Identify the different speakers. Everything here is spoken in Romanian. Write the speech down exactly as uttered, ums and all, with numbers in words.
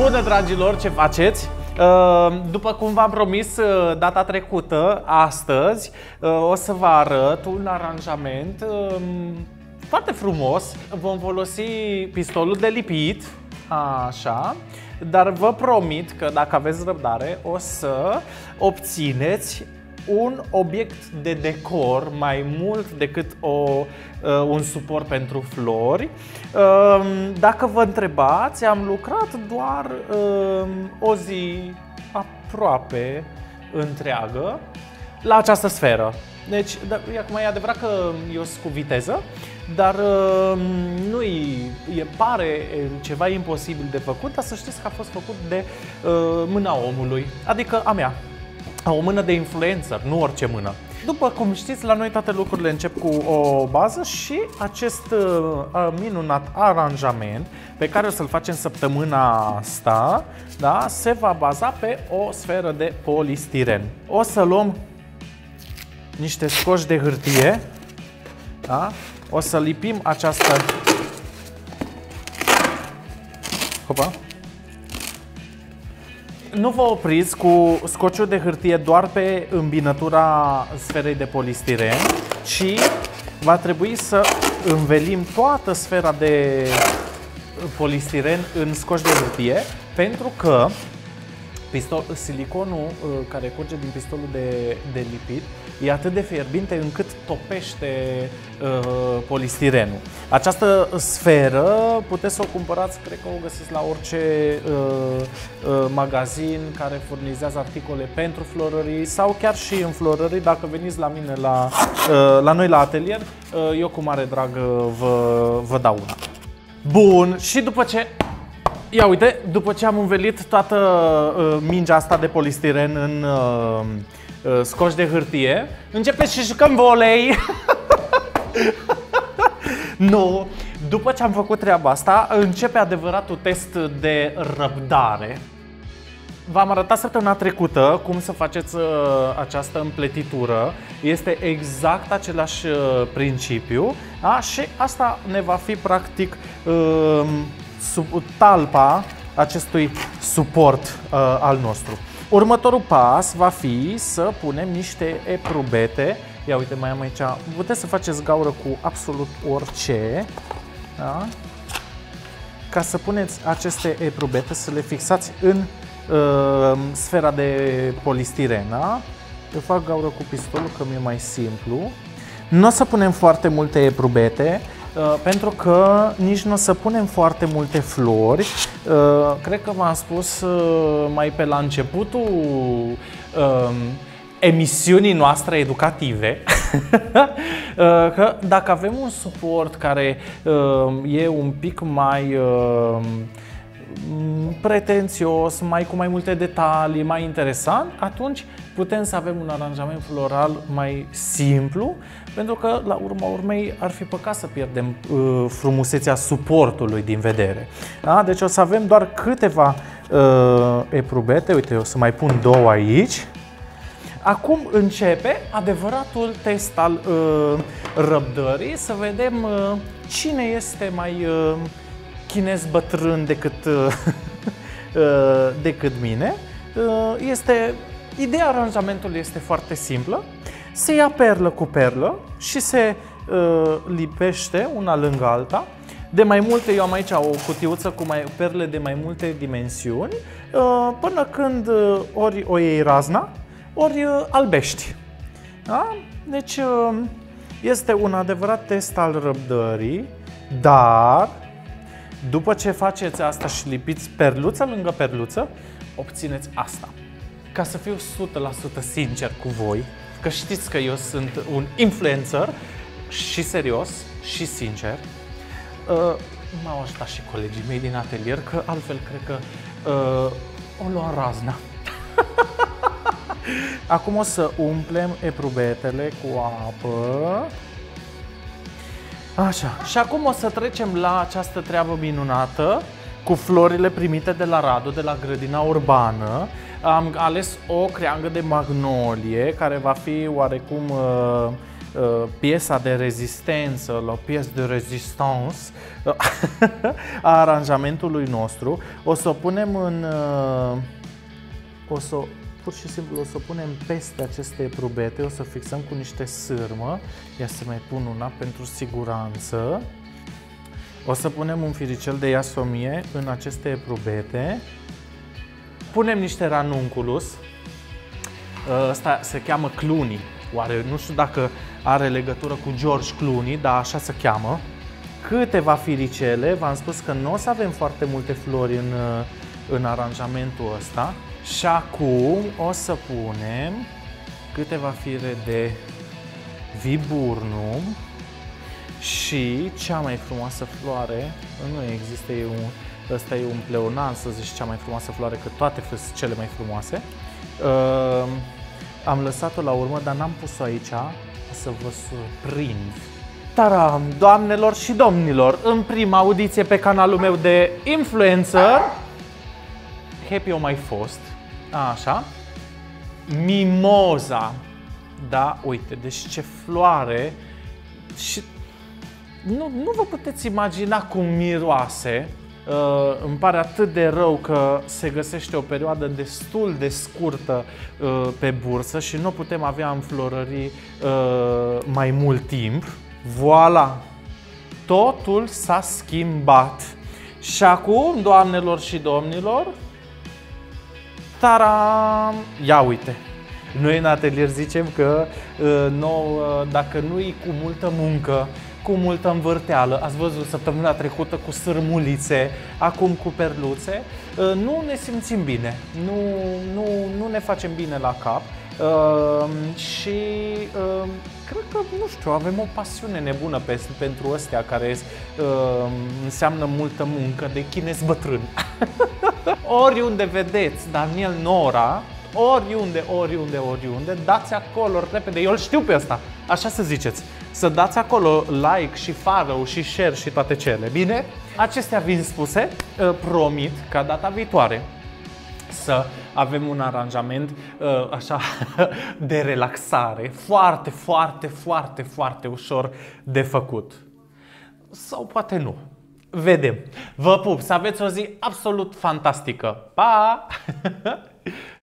Speaker 1: Bună, dragilor, ce faceți? După cum v-am promis data trecută, astăzi o să vă arăt un aranjament foarte frumos. Vom folosi pistolul de lipit, așa, dar vă promit că dacă aveți răbdare o să obțineți un obiect de decor mai mult decât o, un suport pentru flori. Dacă vă întrebați, am lucrat doar o zi aproape întreagă la această sferă. Deci, acum e adevărat că eu sunt cu viteză, dar nu e pare ceva imposibil de făcut, dar să știți că a fost făcut de mâna omului, adică a mea. O mână de influencer, nu orice mână. După cum știți, la noi toate lucrurile încep cu o bază și acest uh, minunat aranjament pe care o să-l facem săptămâna asta, da, se va baza pe o sferă de polistiren. O să luăm niște scoși de hârtie, da? O să lipim această... Hopa. Nu vă opriți cu scociul de hârtie doar pe îmbinătura sferei de polistiren, ci va trebui să învelim toată sfera de polistiren în scoci de hârtie, pentru că pistol, siliconul care curge din pistolul de, de lipit e atât de fierbinte încât topește uh, polistirenul. Această sferă puteți să o cumpărați, cred că o găsiți la orice uh, uh, magazin care furnizează articole pentru florării sau chiar și în florării. Dacă veniți la mine, la, uh, la noi la atelier, uh, eu cu mare drag vă, vă dau una. Bun, și după ce... Ia uite, după ce am învelit toată uh, mingea asta de polistiren în uh, uh, scoci de hârtie, începem și jucăm volei. Nu, după ce am făcut treaba asta, începe adevăratul test de răbdare. V-am arătat săptămâna trecută cum să faceți uh, această împletitură. Este exact același uh, principiu, da? Și asta ne va fi practic uh, sub talpa acestui suport uh, al nostru. Următorul pas va fi să punem niște eprubete. Ia uite, mai am aici, puteți să faceți gaură cu absolut orice, da? Ca să puneți aceste eprubete, să le fixați în uh, sfera de polistiren, da? Eu fac gaură cu pistolul că mi-e mai simplu. Nu o să punem foarte multe eprubete, Uh, pentru că nici nu o să punem foarte multe flori. Uh, cred că v-am spus uh, mai pe la începutul uh, emisiunii noastre educative uh, că dacă avem un suport care uh, e un pic mai uh, pretențios, mai cu mai multe detalii, mai interesant, atunci putem să avem un aranjament floral mai simplu, pentru că la urma urmei ar fi păcat să pierdem uh, frumusețea suportului din vedere. Da? Deci o să avem doar câteva uh, eprubete. Uite, o să mai pun două aici. Acum începe adevăratul test al uh, răbdării, să vedem uh, cine este mai uh, chinez bătrân decât, uh, decât mine. Uh, este, ideea aranjamentului este foarte simplă. Se ia perlă cu perlă și se uh, lipește una lângă alta. De mai multe, eu am aici o cutiuță cu mai, perle de mai multe dimensiuni, uh, până când uh, ori o iei razna, ori uh, albești. Da? Deci uh, este un adevărat test al răbdării, dar după ce faceți asta și lipiți perluță lângă perluță, obțineți asta. Ca să fiu o sută la sută sincer cu voi, că știți că eu sunt un influencer și serios și sincer, uh, m-au ajutat și colegii mei din atelier, că altfel cred că uh, o luam razna. Acum o să umplem eprubetele cu apă. Așa. Și acum o să trecem la această treabă minunată cu florile primite de la Radu, de la grădina urbană. Am ales o creangă de magnolie, care va fi oarecum uh, uh, piesa de rezistență, la piesă de rezistance a aranjamentului nostru. O să o punem în... Uh, o să, pur și simplu o să o punem peste aceste eprubete, o să fixăm cu niște sârmă. Ia să mai pun una pentru siguranță. O să punem un firicel de iasomie în aceste eprubete. Punem niște ranunculus. Ăsta se cheamă Clooney. Oare nu știu dacă are legătură cu George Clooney, dar așa se cheamă. Câteva firicele. V-am spus că nu o să avem foarte multe flori în, în aranjamentul ăsta. Și acum o să punem câteva fire de viburnum. Și cea mai frumoasă floare, nu există, e un, ăsta e un pleonan, să zici cea mai frumoasă floare, că toate sunt cele mai frumoase. Uh, am lăsat-o la urmă, dar n-am pus-o aici, o să vă surprind. Taram, doamnelor și domnilor, în prima audiție pe canalul meu de influencer, Happy o mai fost, așa, Mimoza, da, uite, deci ce floare. Și nu, nu vă puteți imagina cum miroase. Uh, îmi pare atât de rău că se găsește o perioadă destul de scurtă uh, pe bursă și nu putem avea înflorării uh, mai mult timp. Voilà! Totul s-a schimbat. Și acum, doamnelor și domnilor, taram! Ia uite! Noi în atelier zicem că uh, nou, uh, dacă nu-i cu multă muncă, cu multă învârteală, ați văzut săptămâna trecută cu sârmulițe, acum cu perluțe, uh, nu ne simțim bine, nu, nu, nu ne facem bine la cap uh, și uh, cred că, nu știu, avem o pasiune nebună pe, pentru ăstea care uh, înseamnă multă muncă de chinez bătrân. Oriunde vedeți Daniel Nora, oriunde, oriunde, oriunde, dați acolo repede, eu îl știu pe ăsta, așa să ziceți, să dați acolo like și follow și share și toate cele, bine? Acestea fiind spuse, promit ca data viitoare să avem un aranjament așa de relaxare, foarte, foarte, foarte, foarte ușor de făcut. Sau poate nu. Vedem. Vă pup, să aveți o zi absolut fantastică. Pa!